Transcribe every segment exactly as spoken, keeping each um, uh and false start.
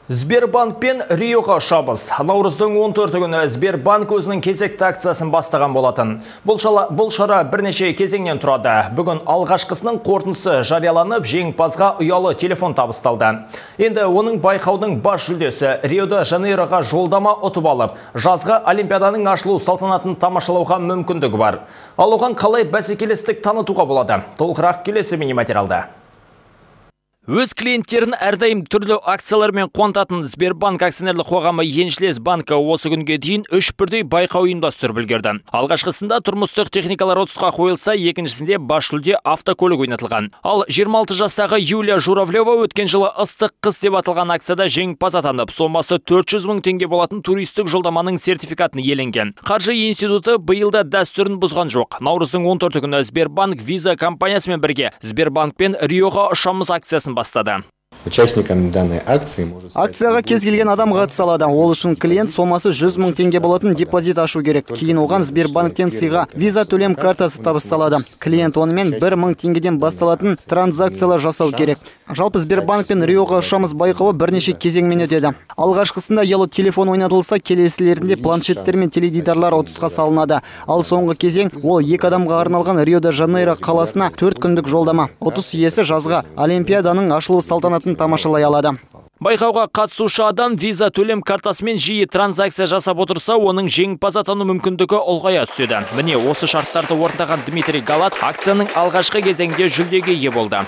Сбербанк пен Риоға ұшамыз. Наурыздың он төрті күні Сбербанк өзінің кезекті акциясын бастаған болатын. Бұл шара, бұл шара бірнеше кезеңнен тұрады. Бүгін алғашқысының қорытындысы жарияланып, жеңімпазға ұялы телефон табысталды. Енді оның байқаудың бас жүлдесі Рио-де Жанейроға жолдама ұтып алып, жазғы Олимпиаданың ашылу салтанатын тамашалауға мүмкіндігі бар. Ал оған қалай бәсекелестік танытуға болады? Толығырақ келесі бейнематериалда. Өз клиенттерін әрдайым түрлі акциялармен қуантатын Сбербанк акционерлік қоғамы еншілес банкі осы күнге дейін үш бірдей байқау ұйымдастырып үлгерді. Алғашқысында тұрмыстық техникалар ұтысқа қойылса, екіншісінде бас жүлде автокөлік ойнатылған. Ал жиырма алты жастағы Юлия Журавлева өткен жылы ыстық қыс деп аталған акцияда жеңімпаз атанып, сомасы төрт жүз мың теңге болатын туристік жолдаманың сертификатын иеленген. Қаржы институты биылда дәстүрін бұзған жоқ. Наурыздың он төрті күні Сбербанк Виза компаниясымен бірге Сбербанк пен Риоға ұшамыз акциясын бастады. Участникам данной акции может акцияға кез келген адам қатыса алады. Ол үшін клиент сомасы жүз мың теңге болатын депозит ашу керек. Кейін оған Сбербанктен сыйға виза төлем картасы табысталады. Клиент онымен бір мың теңгеден басталатын транзакциялар жасау керек. Жалпы Сбербанк пен Риоға ұшамыз байқауы бірнеше кезеңмен өтеді. Алғашқысында ұялы телефон ойнатылса, келесілерінде планшеттер мен теледидарлар ұтысқа салынады. Ал соңғы кезең ол екі адамға арналған Рио-де Жанейро қаласына төрт күндік жолдама. Ұтыс иесі жазға Олимпиаданың ашылу салтанатын тамашалай алады. Байқауға қатысушы адам виза төлем картасымен жиі транзакция жасап отырса, оның жеңімпаз атану мүмкіндігі ұлғая түседі. Міне осы шарттарды орындаған Дмитрий Галат акцияның алғашқы кезеңде жүлдеге ие болды.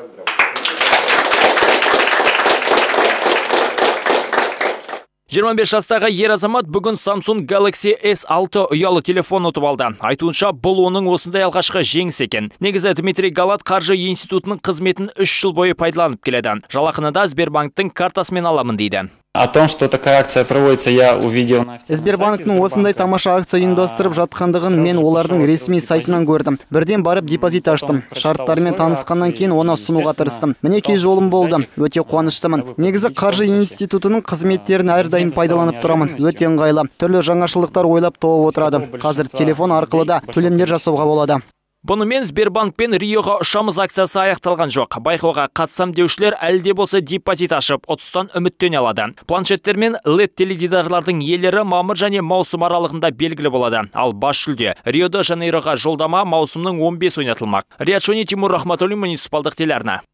жиырма бес жастағы ер азамат бүгін Samsung Galaxy эс алты ұялы телефон ұтып алды. Айтуынша, бұл оның осындай алғашқы жеңіс екен. Негізі Дмитрий Галат қаржы институтының қызметін үш жыл бойы пайдаланып келеді. Жалақыны да Сбербанктың картасымен аламын дейді. О том, что такая акция проводится, я увидел на Сбербанктың осындай тамаша акция ұйымдастырып жатқандығын мен олардың ресми сайтынан көрдім. Бірден барып депозит аштым. Шарттарымен танысқаннан кейін оны ұсынуға тырыстым. Мінекей жолым болды. Өте қуаныштымын. Негізі қаржы институтының қызметтерін әрдайым пайдаланып тұрамын. Өте ыңғайлы. Түрлі жаңашылдықтар ойлап тауып отырады. Қазір телефон арқылы да төлемдер жасауға болады. Бұнымен Сбербанк пен Риоға ұшамыз акциясы аяқталған жоқ. Байқауға қатысам деушілер әлде болса депозит ашып, ұтыстан үміттене алады. Планшеттер мен лед теледидарлардың иелері мамыр және маусым аралығында белгілі болады. Ал бас жүлде Рио-де Жанейроға жолдама маусымның он бес ойнатылмақ. Риат Шони, Тимур Рахматуллин, муниципалдық телеарна.